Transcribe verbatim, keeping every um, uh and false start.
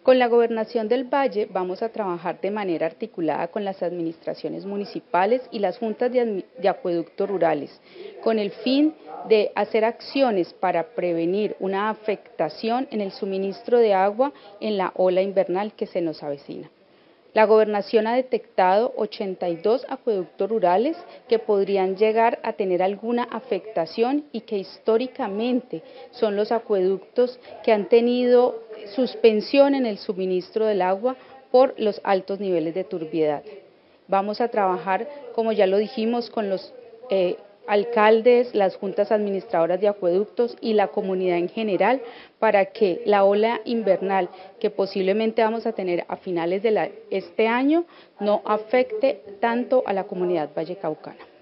Con la Gobernación del Valle vamos a trabajar de manera articulada con las administraciones municipales y las juntas de, de acueductos rurales, con el fin de hacer acciones para prevenir una afectación en el suministro de agua en la ola invernal que se nos avecina. La Gobernación ha detectado ochenta y dos acueductos rurales que podrían llegar a tener alguna afectación y que históricamente son los acueductos que han tenido suspensión en el suministro del agua por los altos niveles de turbiedad. Vamos a trabajar, como ya lo dijimos, con los eh, alcaldes, las juntas administradoras de acueductos y la comunidad en general para que la ola invernal que posiblemente vamos a tener a finales de la, este año no afecte tanto a la comunidad vallecaucana.